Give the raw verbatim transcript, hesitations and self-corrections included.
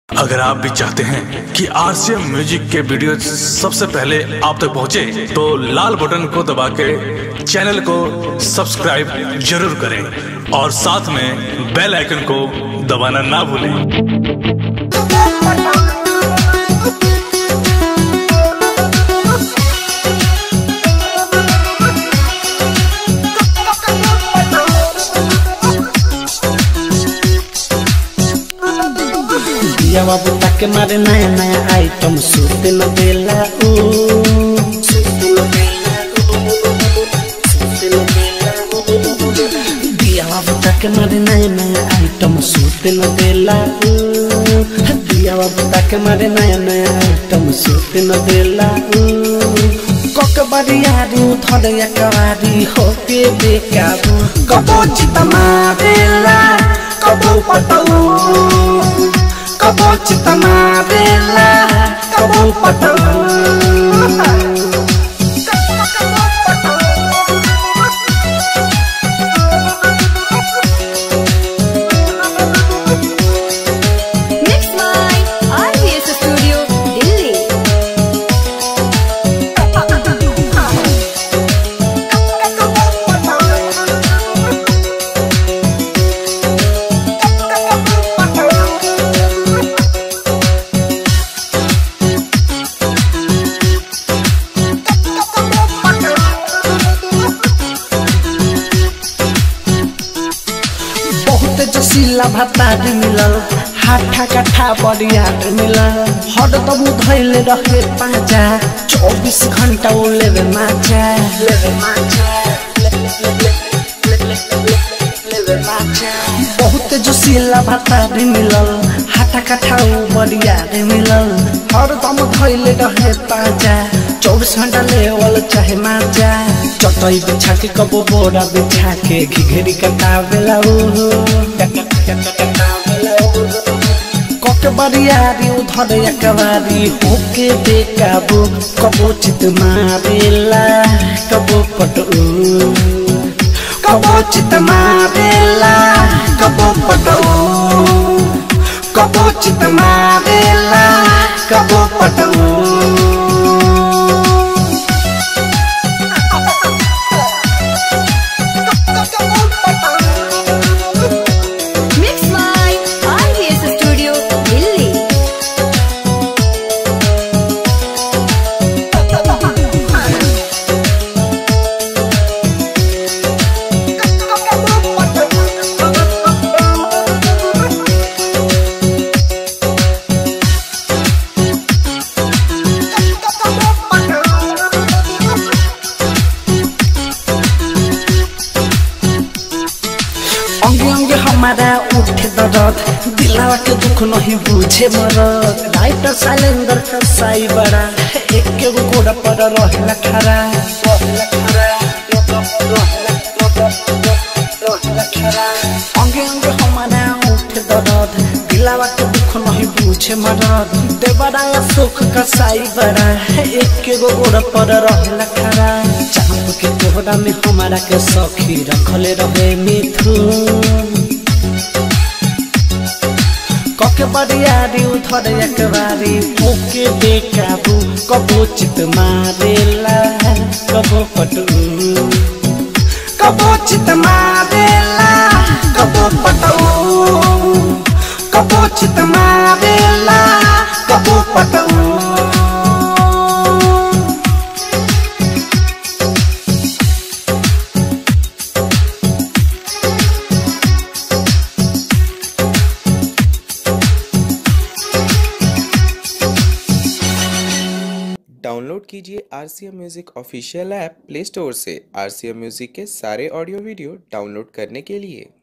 अगर आप भी चाहते हैं कि आरसीएम म्यूजिक के वीडियो सबसे पहले आप तक पहुंचे, तो लाल बटन को दबा के चैनल को सब्सक्राइब जरूर करें और साथ में बेल आइकन को दबाना ना भूलें। बाबू तक मारे नया नया आइटम सूते न देला ऊ सूते न देला सूते न देला दिया बाबू तक मारे नया नया आइटम सूते न देला ऊ दिया बाबू तक मारे नया नया आइटम सूते न देला ऊ कोक बरियारी थोड़े एकवारी होके बेकाबू कबो चित मारेला कबो पटऊ कबो चित मारेला कबो पटऊ जसीला भत्तार मिलल हाथा कट्ठा बरियार मिलल हर तब धैले रहे पाँचा चौबीस घंटा लेवे माचा लेवे माचा लेवे माचा बहुत जसीला भत्तार मिलल हाथा कट्ठा बरियार मिलल हर तब धैले रहे पाँचा चौबीस घंटा लेवल चाहे माचा चटई बिछा के कबो बोरा बिछा के घिघरी कटावेला कोके बरियारी उधर एकवारी होके बेकाबू कबो चित मारेला कबो पटऊ कबो चित मारेला कबो पटऊ कबो चित मारेला कबो पटऊ अंगे अंगे हमारा उठे दर्द दिलावा के दुख नहीं बुझे मरद राइटर साइलेंडर का साई बड़ा एक के घोड़ा पर रहला खरा अंगे अंगे हमारा उठे दर्द दिलावा के दुख नहीं बुझे मरद देवरा सुख का साई बड़ा एक के घोड़ा पर रहला खरा चांद के कोहरा में हमारा के सखी रखले रहे मिथुन कोके बरियारी उधर एकवारी होके बेकाबू कबो चित मारेला कबो पटऊ कबो चित मारेला कबो पटऊ कबो चित मारेला कबो पटऊ डाउनलोड कीजिए RCM music official app play store से। आरसीएम म्यूजिक के सारे ऑडियो वीडियो डाउनलोड करने के लिए